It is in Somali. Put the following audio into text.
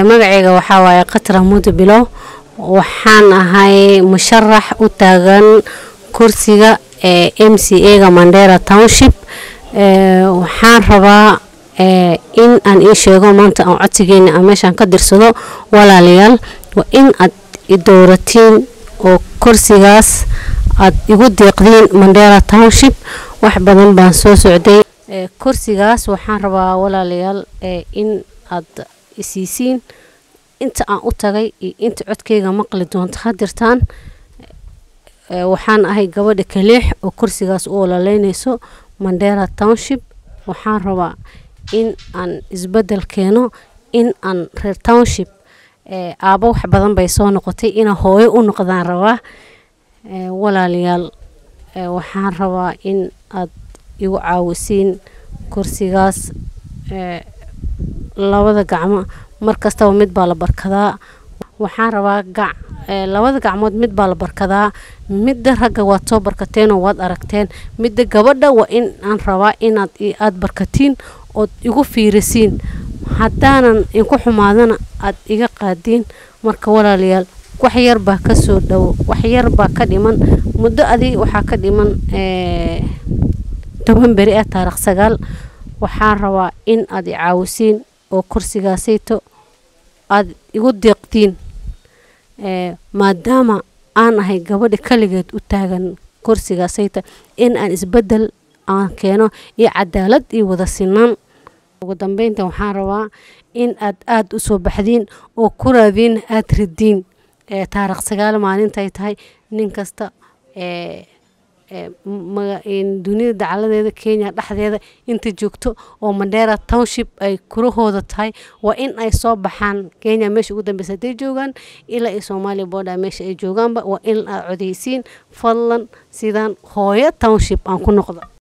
magacayga waxaa waaye Qatra Muude Bilow waxaan ahay musharax u taagan kursiga MCA-ga Mandera Township waxaan rabaa in aan ii sheego maanta aan codsigeena meeshan ka dirsado walaalayaal waa in aad i dooratiin oo kursigaas aad igu deeqdeen Mandera Township wax badan baan soo socday kursigaas waxaan rabaa walaalayaal in aad isiisiin inta aan u tagay inta codkeyga maqli doonto hadirtaan waxaan ahay gabadha kaleex oo kursigaas u walaaleynayso Mandera Township waxaan rabaa in aan isbedel keeno in aan reer township aaba wax badan bay soo noqotay in hooyo u noqdaan rabaa walaalayaal waxaan rabaa in aad igu caawisiin kursigaas labada gacmo markasta mid baa la barkadaa waxaan rabaa labada gacmood mid baa la barkadaa midda ragga waad soo barkateen oo waad aragteen midda gabadha waa in aan rabaa in aad barkatiin oo igu fiirisiin haddaanan inku xumaadana aad iga qaadiin marka walaalayaal wax yar baa ka soo dhow wax yar baa ka dhiman muddo adii waxaa ka dhiman 10 beri taariikh 9 waxaan rabaa in aad i caawisiin oo kursigaasayto aad igu deeqtiin maadaama aan ahay gabadha kaligeed u taagan kursigaasayta in aan isbedel aan keeno iyo cadaalad iyo wada sinaan ugu dambeynta waxaan rabaa in aad u soo baxdiin oo ku raadin aad ridiin taariikh 9 maalintay tahay nin kasta dunida dacaladeeda Kenya dhaxdeeda inta joogto oo Mandera Township ay kurahooda tahay waa in ay soo baxaan Kenya meesha ugu dambeysay ay joogan ilaa Soomaaliya border meesha ay joogaanba waa in ay codeysiin fadlan sidaan hooyo township aan ku noqdo